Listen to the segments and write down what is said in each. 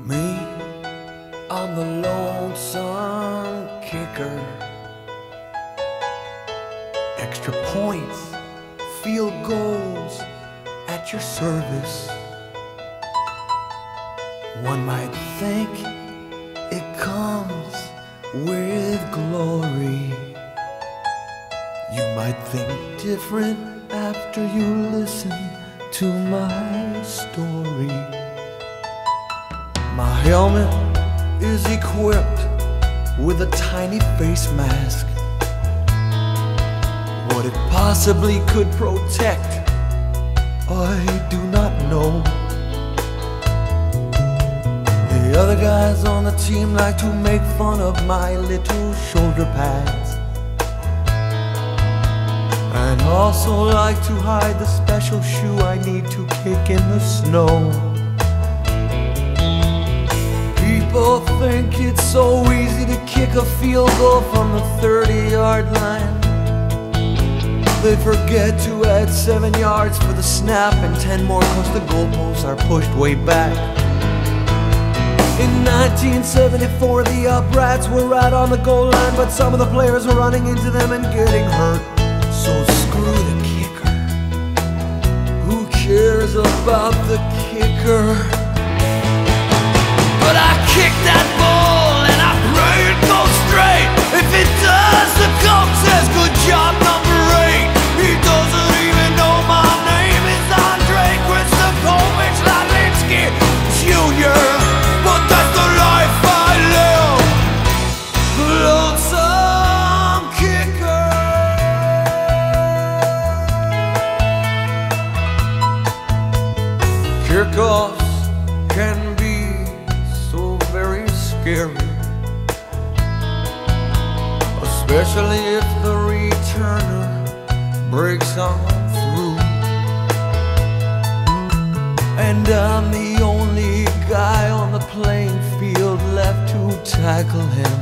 Me, I'm the Lonesome Kicker. Extra points, field goals at your service. One might think it comes with glory. You might think different after you listen to my story. My helmet is equipped with a tiny face mask. What it possibly could protect, I do not know. The other guys on the team like to make fun of my little shoulder pads, and also like to hide the special shoe I need to kick in the snow. People think it's so easy to kick a field goal from the 30-yard line. They forget to add 7 yards for the snap and 10 more cause the goalposts are pushed way back. In 1974 the uprights were right on the goal line, but some of the players were running into them and getting hurt. So screw the kicker. Who cares about the kicker? But I kick that ball and I pray it goes straight. If it does, the coach says good job number 8. He doesn't even know my name is Andre Kristakovich Lalinsky Jr. But that's the life I live. Lonesome Kicker. Kickoffs can be so very scary, especially if the returner breaks on through. And I'm the only guy on the playing field left to tackle him.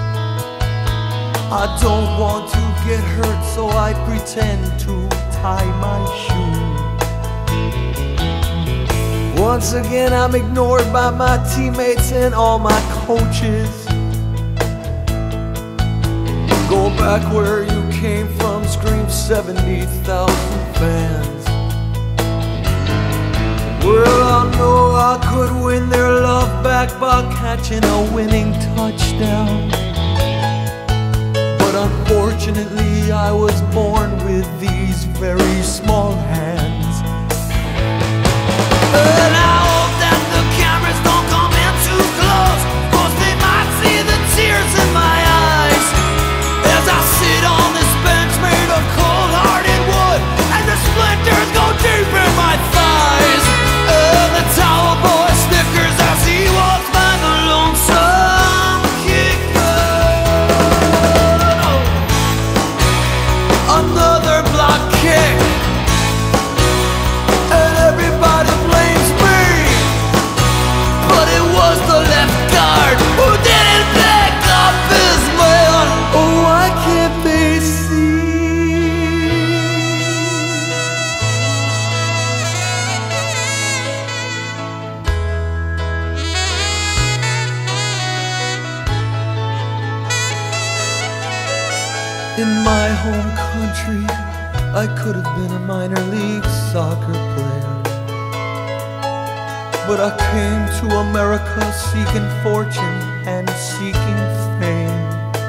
I don't want to get hurt, so I pretend to tie my shoe. Once again I'm ignored by my teammates and all my coaches. Go back where you came from, scream 70,000 fans. Well, I know I could win their love back by catching a winning touchdown, but unfortunately I was born with these very small hands. And I hope that the cameras don't come in too close, cause they might see the tears in my eyes as I sit on this bench made of cold-hearted wood, and the splinters go deep in my thighs. And the towel boy snickers as he walks by the Lonesome Kicker. Another block kick, and everybody blames me, but it was the left guard who didn't pick up his man. Oh, why can't they see? In my home country, I could have been a minor league soccer player, but I came to America seeking fortune and seeking fame.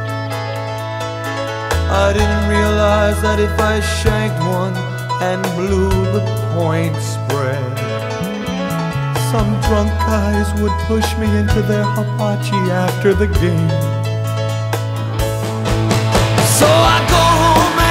I didn't realize that if I shanked one and blew the point spread, some drunk guys would push me into their hibachi after the game. So I go home